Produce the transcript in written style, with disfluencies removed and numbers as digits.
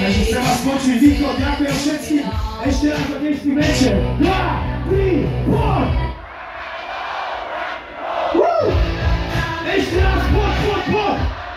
Takže chcem vás počuť východ, ďakujem všetkým. Ešte raz za dnešný večer. 2, 3, poď! Ešte raz, poď!